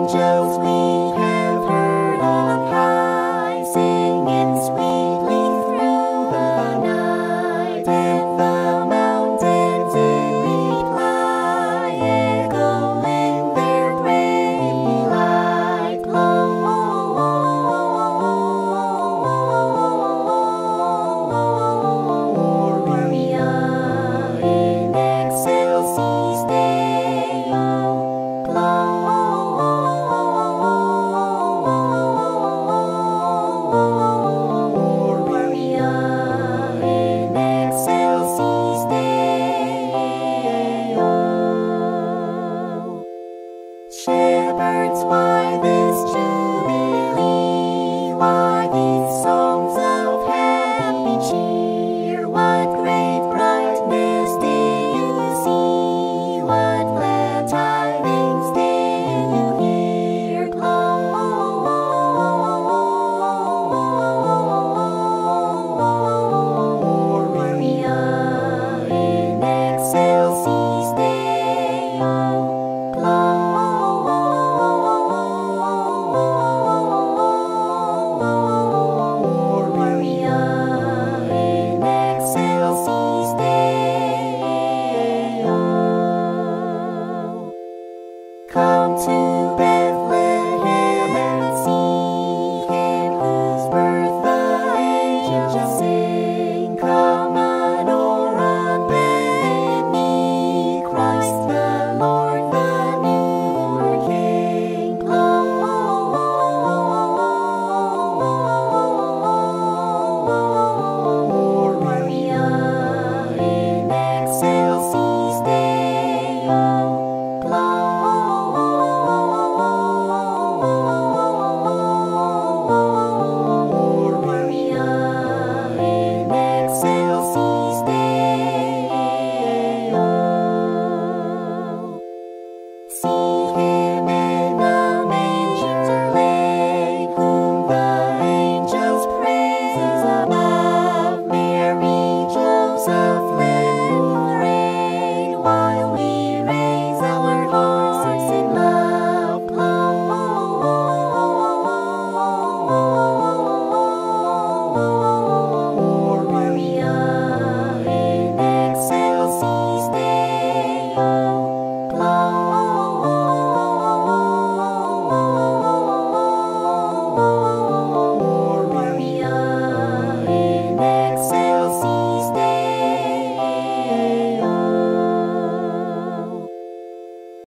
angels we have heard on high, singing sweetly through the night, and the mountains in reply, echoing their praise like Gloria in excelsis Deo, Gloria in excelsis Deo. Shepherds, why this joy?